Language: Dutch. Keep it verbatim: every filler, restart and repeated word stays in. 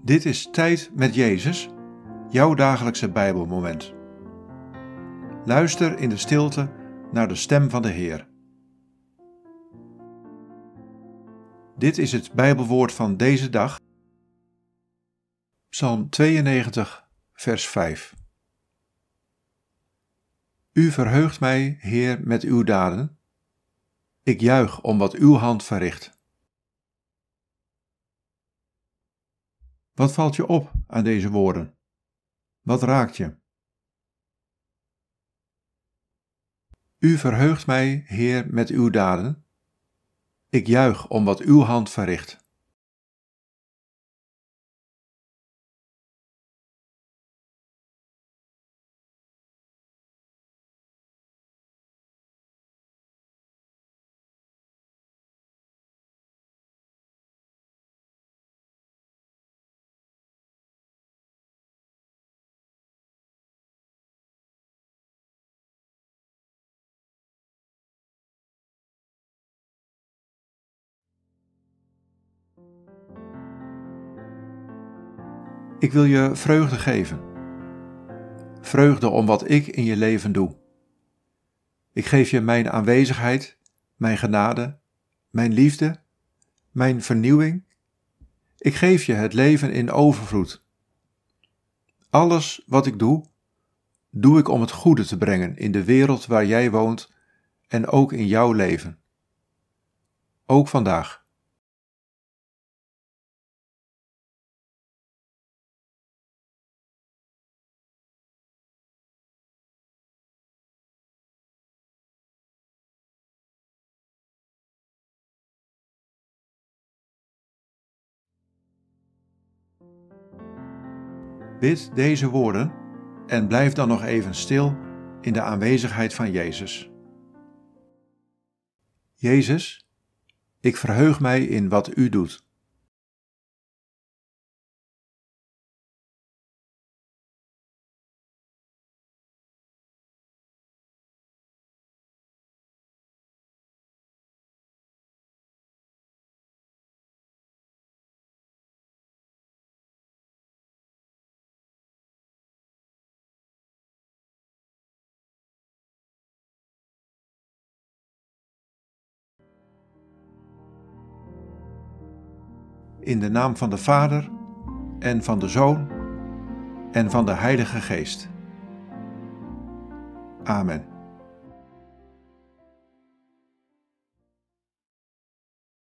Dit is Tijd met Jezus, jouw dagelijkse Bijbelmoment. Luister in de stilte naar de stem van de Heer. Dit is het Bijbelwoord van deze dag. Psalm tweeënnegentig, vers vijf. U verheugt mij, Heer, met uw daden. Ik juich om wat uw hand verricht. Wat valt je op aan deze woorden? Wat raakt je? U verheugt mij, Heer, met uw daden. Ik juich om wat uw hand verricht. Ik wil je vreugde geven. Vreugde om wat ik in je leven doe. Ik geef je mijn aanwezigheid, mijn genade, mijn liefde, mijn vernieuwing. Ik geef je het leven in overvloed. Alles wat ik doe, doe ik om het goede te brengen in de wereld waar jij woont en ook in jouw leven. Ook vandaag. Bid deze woorden en blijf dan nog even stil in de aanwezigheid van Jezus. Jezus, ik verheug mij in wat u doet. In de naam van de Vader en van de Zoon en van de Heilige Geest. Amen.